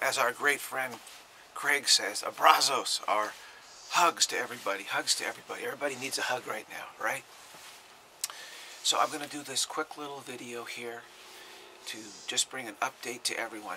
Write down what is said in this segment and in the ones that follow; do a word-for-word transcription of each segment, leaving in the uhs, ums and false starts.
as our great friend Craig says, abrazos, are hugs to everybody, hugs to everybody. Everybody needs a hug right now, right? So I'm going to do this quick little video here to just bring an update to everyone.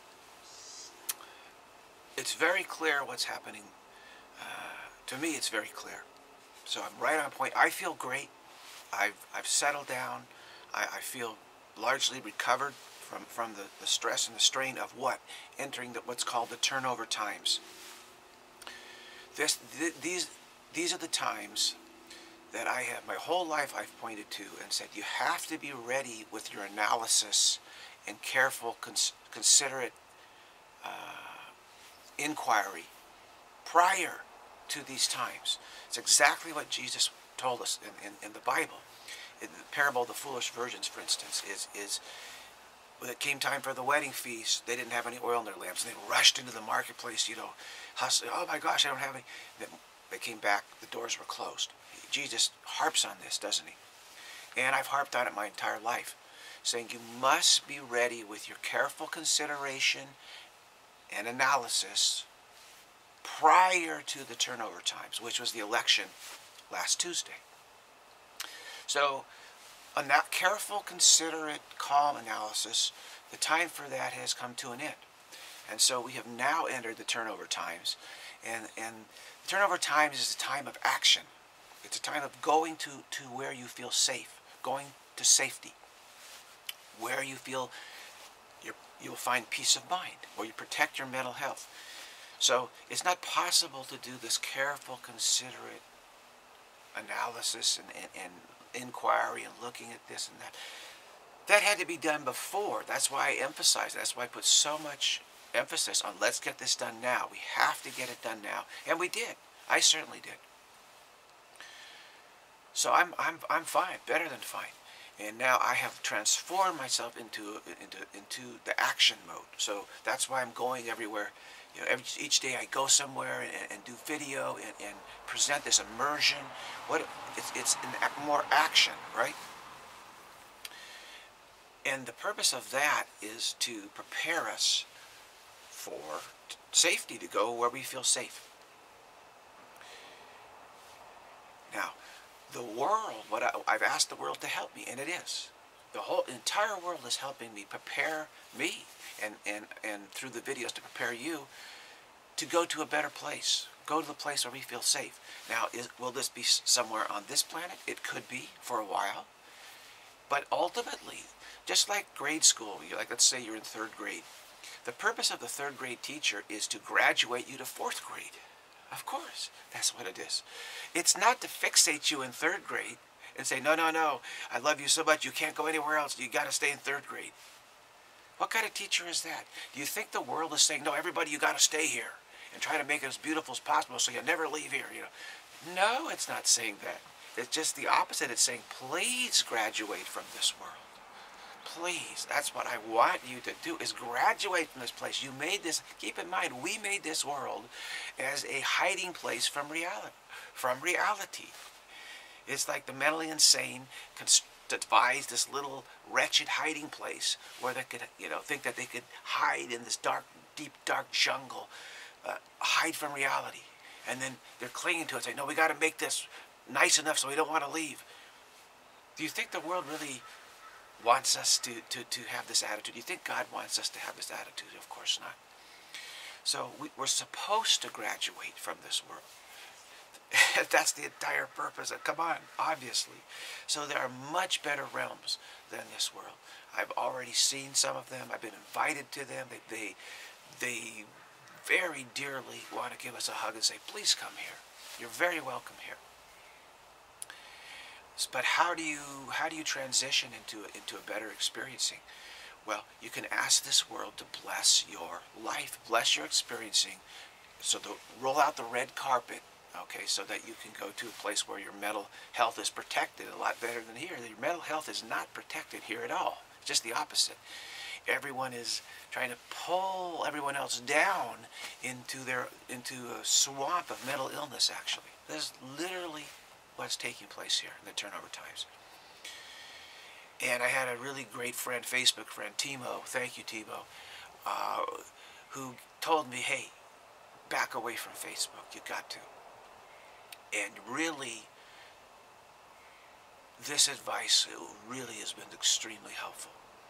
It's very clear what's happening. Uh, to me, it's very clear. So I'm right on point. I feel great. I've, I've settled down. I, I feel largely recovered from, from the, the stress and the strain of what? Entering the, what's called the turnover times. This, th these, these are the times that I have, my whole life I've pointed to and said, you have to be ready with your analysis and careful, cons considerate uh, inquiry prior to these times. It's exactly what Jesus told us in, in, in the Bible. In the parable of the foolish virgins, for instance, is, is when it came time for the wedding feast, they didn't have any oil in their lamps, and they rushed into the marketplace, you know, hustling, oh my gosh, I don't have any. They came back, the doors were closed. Jesus harps on this, doesn't he? And I've harped on it my entire life, saying you must be ready with your careful consideration and analysis prior to the turnover times, which was the election last Tuesday. So, on that careful, considerate, calm analysis, the time for that has come to an end. And so we have now entered the turnover times. And, and the turnover times is a time of action. It's a time of going to, to where you feel safe, going to safety, where you feel you're, you'll find peace of mind, where you protect your mental health. So it's not possible to do this careful, considerate analysis and, and, and inquiry and looking at this and that. That had to be done before. That's why I emphasize, that's why I put so much emphasis on let's get this done now. We have to get it done now. And we did. I certainly did. So I'm, I'm, I'm fine, better than fine. And now I have transformed myself into, into, into the action mode. So that's why I'm going everywhere. You know, every, each day I go somewhere and, and do video and, and present this immersion. What it's, it's an, more action, right? And the purpose of that is to prepare us for safety, to go where we feel safe. Now, the world, what I, I've asked the world to help me, and it is. The whole entire world is helping me prepare me, and, and, and through the videos to prepare you to go to a better place. Go to the place where we feel safe. Now, is, will this be somewhere on this planet? It could be for a while. But ultimately, just like grade school, like let's say you're in third grade, the purpose of the third grade teacher is to graduate you to fourth grade. Of course, that's what it is. It's not to fixate you in third grade and say, no, no, no, I love you so much, you can't go anywhere else, you got to stay in third grade. What kind of teacher is that? Do you think the world is saying, no, everybody, you got to stay here and try to make it as beautiful as possible so you'll never leave here? You know? No, it's not saying that. It's just the opposite. It's saying, please graduate from this world. Please, that's what I want you to do, is graduate from this place. You made this, keep in mind, we made this world as a hiding place from reality. From reality. It's like the mentally insane devised this little wretched hiding place where they could, you know, think that they could hide in this dark, deep, dark jungle, uh, hide from reality. And then they're clinging to it, saying, no, we got to make this nice enough so we don't want to leave. Do you think the world really wants us to, to, to have this attitude? Do you think God wants us to have this attitude? Of course not. So we, we're supposed to graduate from this world. That's the entire purpose. Come on, obviously. So there are much better realms than this world. I've already seen some of them. I've been invited to them. They, they, they very dearly want to give us a hug and say, please come here. You're very welcome here. But how do you how do you transition into into a better experiencing? Well, you can ask this world to bless your life, bless your experiencing. So the, roll out the red carpet, okay, so that you can go to a place where your mental health is protected a lot better than here. Your mental health is not protected here at all. It's just the opposite. Everyone is trying to pull everyone else down into their into a swamp of mental illness. Actually, this is literally what's taking place here in the turnover times. And I had a really great friend, Facebook friend, Timo, thank you, Timo, uh, who told me, hey, back away from Facebook. You got to. And really, this advice really has been extremely helpful.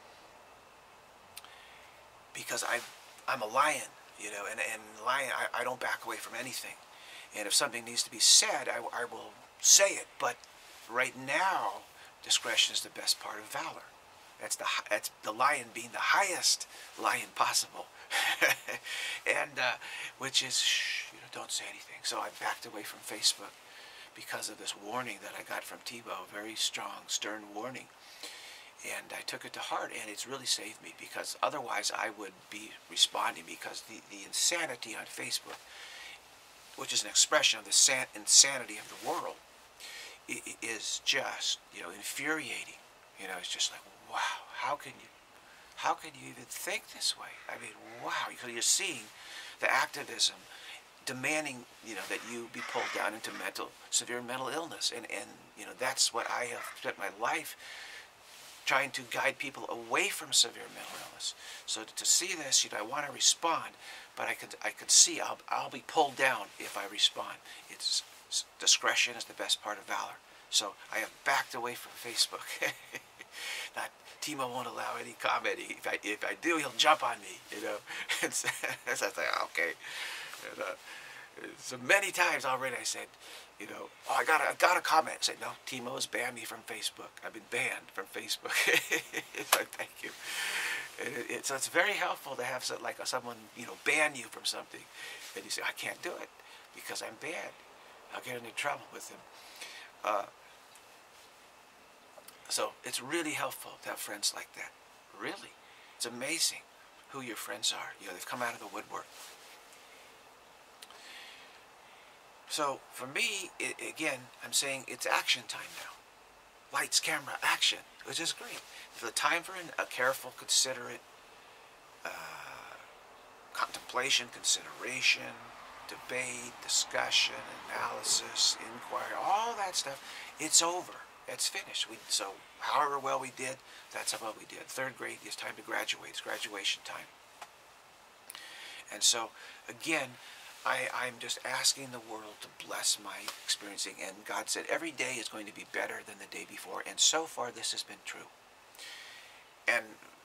Because I, I'm a lion, you know, and, and lion, I, I don't back away from anything. And if something needs to be said, I, I will say it. But right now, discretion is the best part of valor. That's the that's the lion being the highest lion possible, and uh, which is shh, you know, don't say anything. So I backed away from Facebook because of this warning that I got from Tebow, a very strong, stern warning, and I took it to heart, and it's really saved me, because otherwise I would be responding, because the the insanity on Facebook, which is an expression of the san insanity of the world, is just, you know, infuriating. You know, it's just like, wow, how can you, how can you even think this way? I mean, wow, because you're seeing the activism demanding, you know, that you be pulled down into mental, severe mental illness. And, and, you know, that's what I have spent my life trying to guide people away from severe mental illness. So to, to see this, you know, I want to respond, but I could, I could see I'll, I'll be pulled down if I respond. It's, discretion is the best part of valor. So I have backed away from Facebook. Not, Timo won't allow any comment. If I, if I do, he'll jump on me, you know. And so I was like, okay. And, uh, so many times already I said, you know, oh, I got a, I got a comment. I said, no, Timo has banned me from Facebook. I've been banned from Facebook. It's like, thank you. And it, it, so it's very helpful to have some, like someone, you know, ban you from something. And you say, I can't do it because I'm banned. I'll get into trouble with him. Uh, so it's really helpful to have friends like that. Really. It's amazing who your friends are. You know, they've come out of the woodwork. So for me, it, again, I'm saying it's action time now. Lights, camera, action, which is great. For the time for a careful, considerate uh, contemplation, consideration, debate, discussion, analysis, inquiry, all that stuff, it's over. It's finished. We, so however well we did, that's how well we did. Third grade, it's time to graduate. It's graduation time. And so, again, I, I'm just asking the world to bless my experiencing. And God said every day is going to be better than the day before. And so far, this has been true. And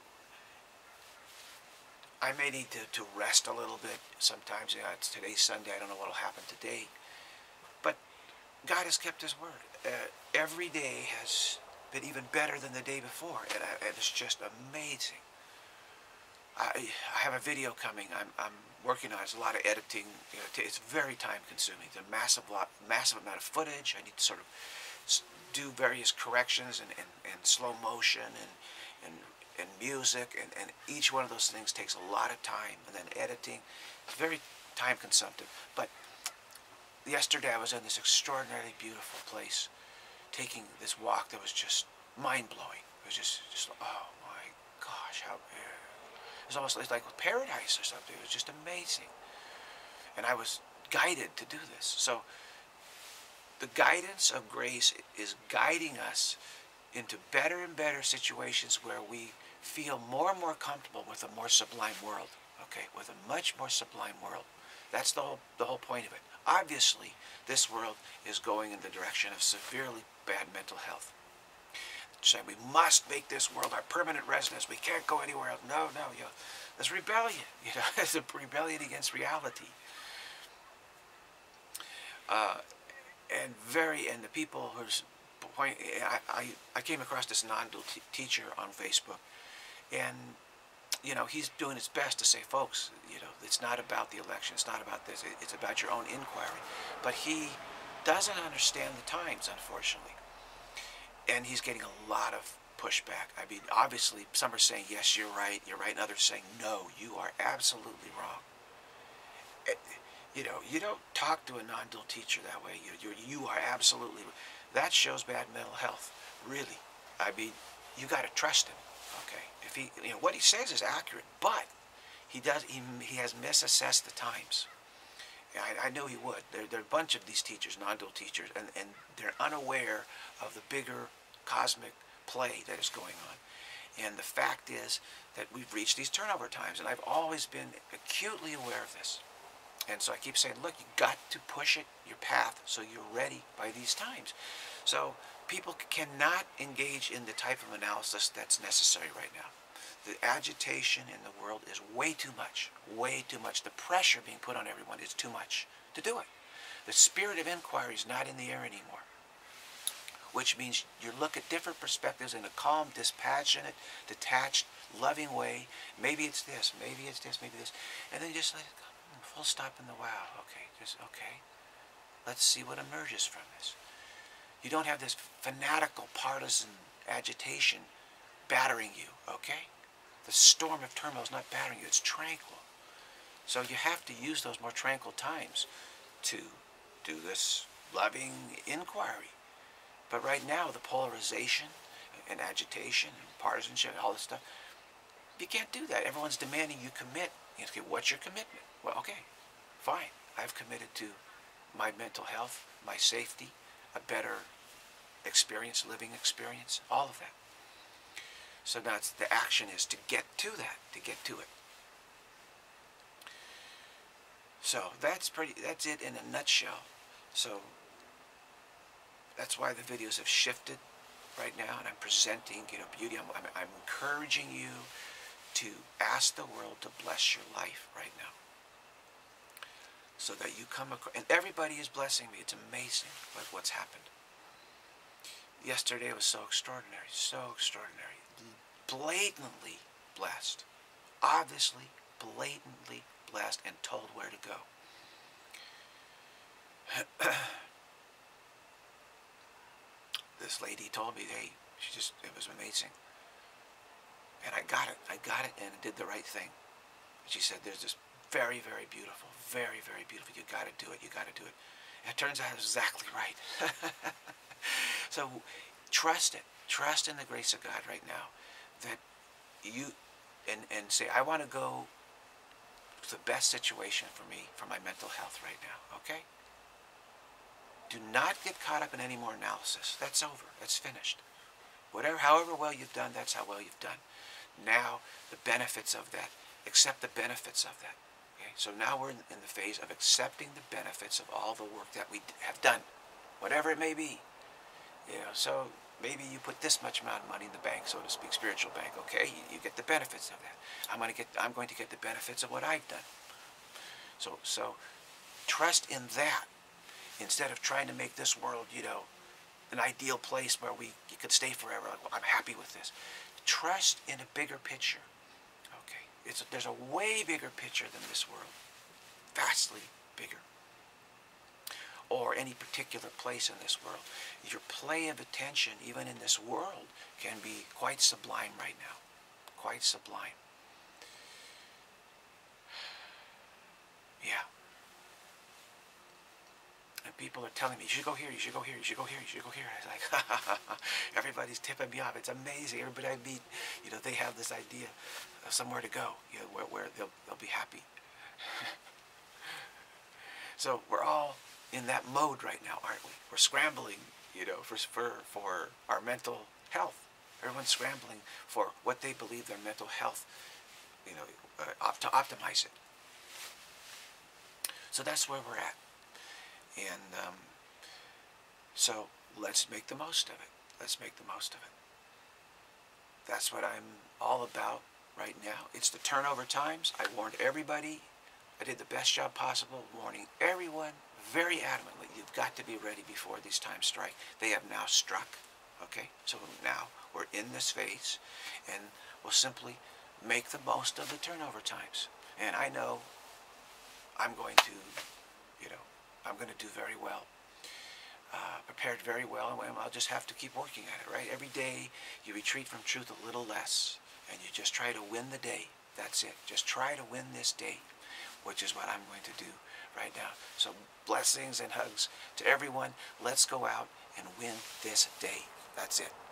I may need to, to rest a little bit. Sometimes, you know, it's today's Sunday. I don't know what will happen today. But God has kept His word. Uh, every day has been even better than the day before. And, I, and it's just amazing. I, I have a video coming. I'm, I'm working on it. There's a lot of editing. You know, it's very time consuming. It's a massive, lot, massive amount of footage. I need to sort of do various corrections and, and, and slow motion and, and, and music. And, and each one of those things takes a lot of time. And then editing. It's very time consumptive. But yesterday I was in this extraordinarily beautiful place, taking this walk that was just mind-blowing. It was just, just oh my gosh, how... It was almost like paradise or something. It was just amazing. And I was guided to do this. So the guidance of grace is guiding us into better and better situations where we feel more and more comfortable with a more sublime world. Okay, with a much more sublime world. That's the whole, the whole point of it. Obviously, this world is going in the direction of severely bad mental health. Say we must make this world our permanent residence. We can't go anywhere else. No, no, you know, there's rebellion. You know, it's a rebellion against reality. Uh, and very, and the people who's point. I, I, I came across this non-dual teacher on Facebook, and you know, he's doing his best to say, folks, you know, it's not about the election. It's not about this. It's about your own inquiry. But he doesn't understand the times, unfortunately. And he's getting a lot of pushback. I mean, obviously, some are saying, yes, you're right, you're right, and others saying, no, you are absolutely wrong. It, you know, you don't talk to a non-dual teacher that way. You, you, you are absolutely, that shows bad mental health, really. I mean, you got to trust him, okay? If he, you know, what he says is accurate, but he does, he, he has misassessed the times. I, I knew he would. There, there are a bunch of these teachers, non-dual teachers, and, and they're unaware of the bigger cosmic play that is going on. And the fact is that we've reached these turnover times, and I've always been acutely aware of this. And so I keep saying, look, you got to push it, your path, so you're ready by these times. So people cannot engage in the type of analysis that's necessary right now. The agitation in the world is way too much, way too much. The pressure being put on everyone is too much to do it. The spirit of inquiry is not in the air anymore, which means you look at different perspectives in a calm, dispassionate, detached, loving way. Maybe it's this, maybe it's this, maybe this. And then just like, full stop in the wow. Okay, just, okay. Let's see what emerges from this. You don't have this fanatical partisan agitation battering you, okay? The storm of turmoil is not battering you, it's tranquil. So you have to use those more tranquil times to do this loving inquiry. But right now, the polarization and agitation and partisanship and all this stuff, you can't do that. Everyone's demanding you commit. You know, okay, what's your commitment? Well, okay, fine. I've committed to my mental health, my safety, a better experience, living experience, all of that. So now it's, the action is to get to that, to get to it. So that's pretty. That's it in a nutshell. So that's why the videos have shifted right now, and I'm presenting, you know, beauty. I'm, I'm, I'm encouraging you to ask the world to bless your life right now, so that you come across, and everybody is blessing me. It's amazing like what's happened. Yesterday was so extraordinary, so extraordinary. Blatantly blessed. Obviously, blatantly blessed and told where to go. This lady told me, hey, she just, it was amazing. And I got it. I got it and did the right thing. She said, there's this very, very beautiful, very, very beautiful. You got to do it. You got to do it. And it turns out I was exactly right. So trust it. Trust in the grace of God right now. That you, and, and say, I want to go to the best situation for me, for my mental health right now, okay? Do not get caught up in any more analysis. That's over. That's finished. Whatever, however well you've done, that's how well you've done. Now, the benefits of that. Accept the benefits of that. Okay? So now we're in, in the phase of accepting the benefits of all the work that we have done, whatever it may be. You know, so maybe you put this much amount of money in the bank, so to speak, spiritual bank. Okay, you, you get the benefits of that. I'm going to get. I'm going to get the benefits of what I've done. So, so trust in that instead of trying to make this world, you know, an ideal place where we you could stay forever. Like, well, I'm happy with this. Trust in a bigger picture. Okay, it's a, there's a way bigger picture than this world, vastly bigger. Or any particular place in this world. Your play of attention, even in this world, can be quite sublime right now. Quite sublime. Yeah. And people are telling me, you should go here, you should go here, you should go here, you should go here. I was like, ha, ha, ha. Everybody's tipping me off. It's amazing. Everybody I meet, you know, they have this idea of somewhere to go, you know, where, where they'll, they'll be happy. So we're all in that mode right now, aren't we? We're scrambling, you know, for, for, for our mental health. Everyone's scrambling for what they believe their mental health, you know, uh, op to optimize it. So that's where we're at. And um, so let's make the most of it. Let's make the most of it. That's what I'm all about right now. It's the turnover times. I warned everybody. I did the best job possible warning everyone very adamantly, you've got to be ready before these times strike. They have now struck, okay? So now we're in this phase, and we'll simply make the most of the turnover times. And I know I'm going to, you know, I'm going to do very well. Uh, prepared very well, and I'll just have to keep working at it, right? Every day you retreat from truth a little less, and you just try to win the day. That's it. Just try to win this day, which is what I'm going to do right now. So blessings and hugs to everyone. Let's go out and win this day. That's it.